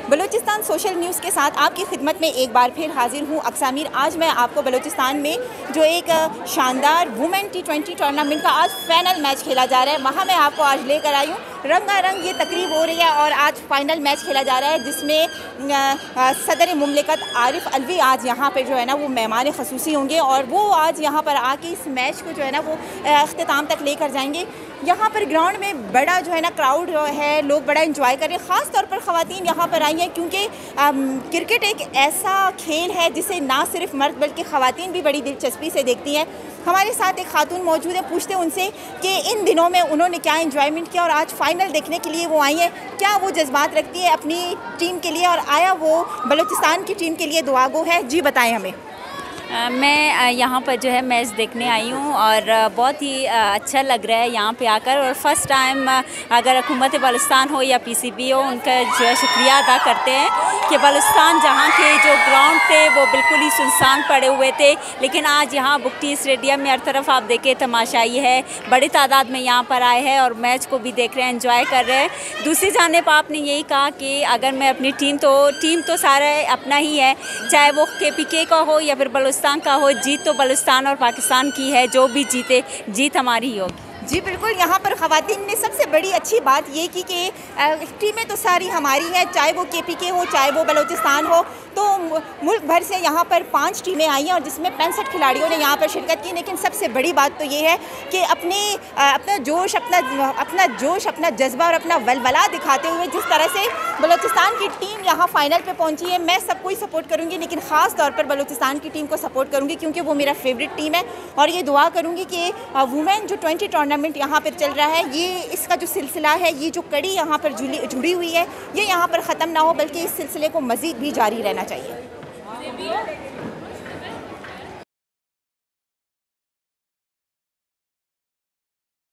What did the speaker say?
Balochistan social news के साथ आपकी खिदमत में एक बार फिर हाजिर हूँ अक्सा मीर। आज मैं आपको बलूचिस्तान में जो एक शानदार वुमेन T20 टूर्नामेंट का आज फाइनल मैच खेला जा रहा है, वहाँ मैं आपको आज लेकर आई हूँ। रंगारंग ये तकरीब हो रही है और आज फाइनल मैच खेला जा रहा है, जिसमें सदर मुमलिकत आरिफ अलवी आज यहाँ पर जो है ना वो मेहमान ख़ुसूसी होंगे और वो आज यहाँ पर आके इस मैच को जो है ना वो अख्ताम तक लेकर जाएंगे। यहाँ पर ग्राउंड में बड़ा जो है ना क्राउड जो है, लोग बड़ा एंजॉय कर रहे हैं। ख़ास तौर पर ख़वातीन यहाँ पर आई हैं क्योंकि क्रिकेट एक ऐसा खेल है जिसे ना सिर्फ मर्द बल्कि ख़वातीन भी बड़ी दिलचस्पी से देखती हैं। हमारे साथ एक खातून मौजूद है, पूछते हैं उनसे कि इन दिनों में उन्होंने क्या एंजॉयमेंट किया और आज फाइनल देखने के लिए वो आई हैं, क्या वो जज्बात रखती है अपनी टीम के लिए और आया वो बलूचिस्तान की टीम के लिए दुआ गो है। जी बताएँ हमें। मैं यहाँ पर जो है मैच देखने आई हूँ और बहुत ही अच्छा लग रहा है यहाँ पे आकर। और फर्स्ट टाइम अगर हुकूमत बलूचिस्तान हो या PCB हो, उनका जो है शुक्रिया अदा करते हैं कि बलूचिस्तान जहाँ के जो ग्राउंड थे वो बिल्कुल ही सुनसान पड़े हुए थे, लेकिन आज यहाँ बुकटी स्टेडियम में हर तरफ आप देखें तमाशाई है, बड़ी तादाद में यहाँ पर आए हैं और मैच को भी देख रहे हैं, एंजॉय कर रहे हैं। दूसरी जानिब आपने यही कहा कि अगर मैं अपनी टीम तो सारा अपना ही है, चाहे वो KPK का हो या फिर बलूचिस्तान का हो, जीत तो बलूचिस्तान और पाकिस्तान की है, जो भी जीते जीत हमारी ही होगी। जी बिल्कुल, यहाँ पर ख़वातीन ने सबसे बड़ी अच्छी बात ये की कि टीमें तो सारी हमारी हैं, चाहे वो KPK हो चाहे वो बलूचिस्तान हो। तो मुल्क भर से यहाँ पर 5 टीमें आई हैं और जिसमें 65 खिलाड़ियों ने यहाँ पर शिरकत की। लेकिन सबसे बड़ी बात तो ये है कि अपना जोश, अपना जज्बा और अपना वलवला दिखाते हुए जिस तरह से बलूचिस्तान की टीम यहाँ फाइनल पे पहुँची है, मैं सबको ही सपोर्ट करूँगी, लेकिन ख़ास तौर पर बलूचिस्तान की टीम को सपोर्ट करूँगी क्योंकि वो मेरा फेवरेट टीम है। और ये दुआ करूँगी कि वुमेन जो 20 टूर्नामेंट यहाँ पर चल रहा है, ये इसका जो सिलसिला है, ये जो कड़ी यहाँ पर जुड़ी हुई है, ये यहाँ पर ख़त्म ना हो, बल्कि इस सिलसिले को मज़ीद भी जारी रहना चाहिए।